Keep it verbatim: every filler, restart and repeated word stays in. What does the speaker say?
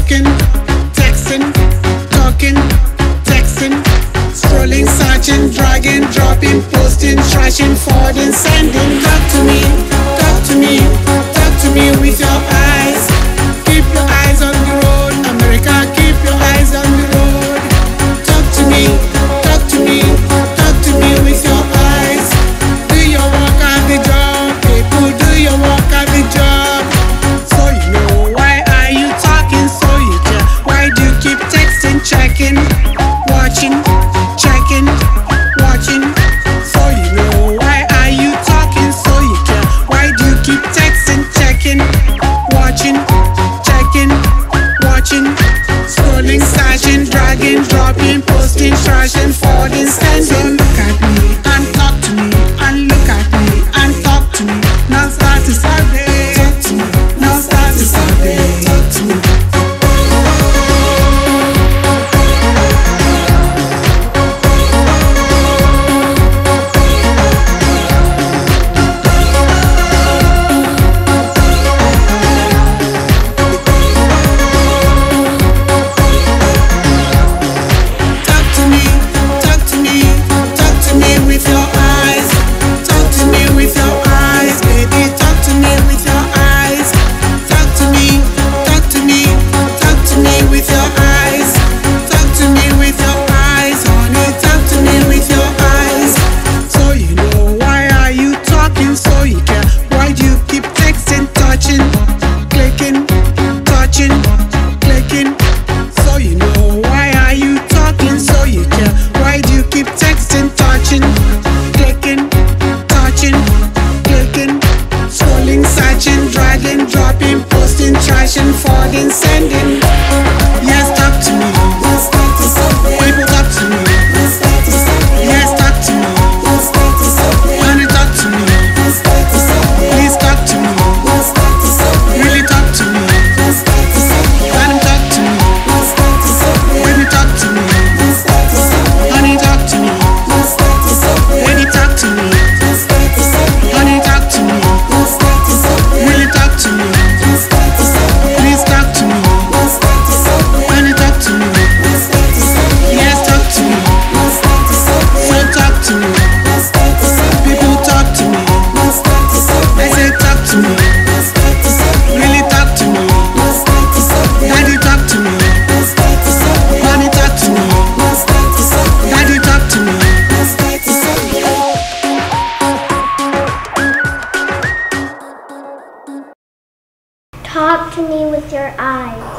talking, texting, talking, texting, scrolling, searching, dragging, dropping, posting, trashing, forwarding, sending. Talk to me, talk to me, talk to me with your eyes. Keep your eyes on the road, America, keep your eyes on the road. Talk to me, talk to me, talk to me with your eyes. Do your work at the job, people, do your work at the job. So you know, why are you talking so you care? Why do you keep texting, checking, watching, checking, watching? So you know, why are you talking so you care? Why do you keep texting, checking, watching, checking, watching, scrolling, searching, dragging, dropping, posting, trashing, forwarding, sending? Look at me and talk to me, and look at me and talk to me. Now start to survey, talk to me. Now start to survey, talk to me. Trashing, forwarding, sending. Yes, talk to me. People talk to me. Yes, talk to me. Honey, talk to me. Please talk to me. Really talk to me. Let him talk to me. Baby, talk to me. Honey, talk to me. Baby, talk to me. Honey, talk to me. Really talk to me. Please talk to me. Honey, talk to me. Yes, talk to me. So talk to me. People talk to me. I say talk to me. Really talk to me. Daddy talk to me. Mommy talk to me. Daddy talk to me. Talk to me with your eyes.